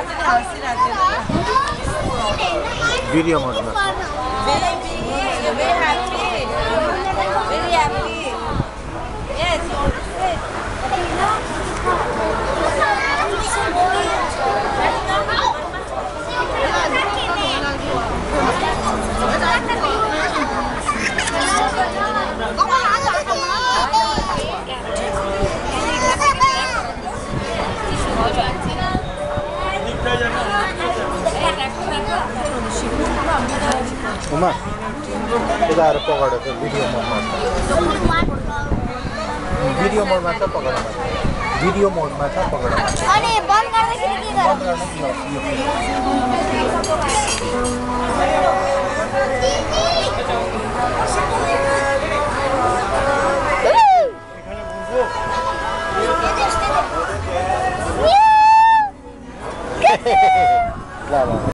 Video मोडमा very happy. Very happy. Yes. Uma यता आएर पकडेको भिडियो मोडमा छ पकड भिडियो मोडमा छ पकड अनि बन्द गर्दाखेरि के गर्नु ल ल